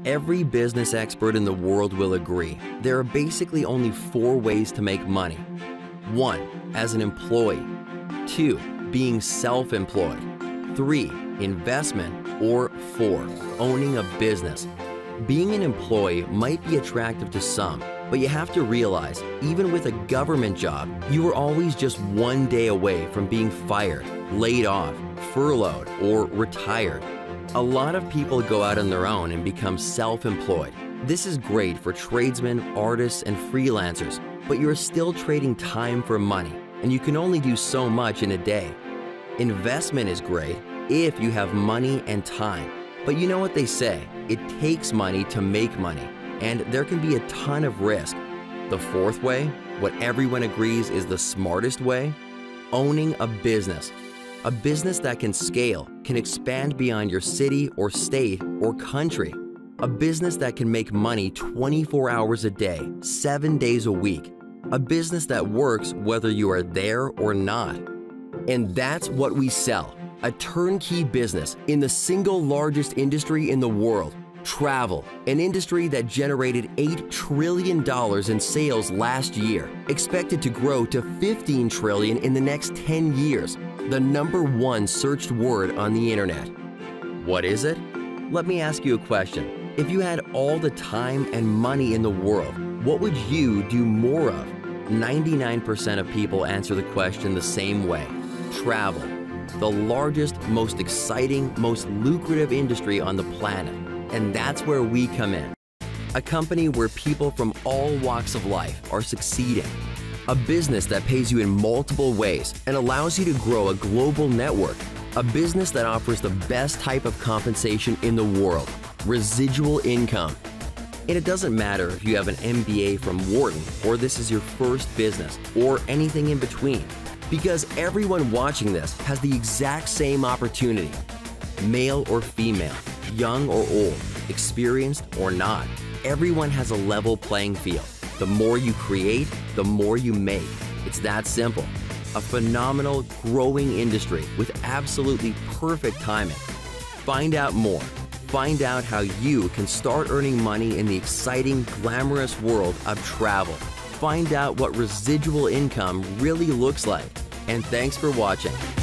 Every business expert in the world will agree there are basically only 4 ways to make money. 1. As an employee. 2. Being self-employed. 3. Investment. Or 4. Owning a business. Being an employee might be attractive to some, but you have to realize, even with a government job, you are always just one day away from being fired, laid off, furloughed, or retired. A lot of people go out on their own and become self-employed. This is great for tradesmen, artists, and freelancers, but you're still trading time for money, and you can only do so much in a day. Investment is great if you have money and time, but you know what they say, it takes money to make money, and there can be a ton of risk. The 4th way, what everyone agrees is the smartest way, owning a business. A business that can scale, can expand beyond your city or state or country. A business that can make money 24 hours a day, 7 days a week. A business that works whether you are there or not. And that's what we sell, a turnkey business in the single largest industry in the world, travel, an industry that generated $8 trillion in sales last year, expected to grow to $15 trillion in the next 10 years. The #1 searched word on the internet. What is it? Let me ask you a question. If you had all the time and money in the world, what would you do more of? 99% of people answer the question the same way. Travel. The largest, most exciting, most lucrative industry on the planet. And that's where we come in. A company where people from all walks of life are succeeding. A business that pays you in multiple ways and allows you to grow a global network. A business that offers the best type of compensation in the world, residual income. And it doesn't matter if you have an MBA from Wharton or this is your first business or anything in between, because everyone watching this has the exact same opportunity. Male or female, young or old, experienced or not, everyone has a level playing field. The more you create, the more you make. It's that simple. A phenomenal, growing industry with absolutely perfect timing. Find out more. Find out how you can start earning money in the exciting, glamorous world of travel. Find out what residual income really looks like. And thanks for watching.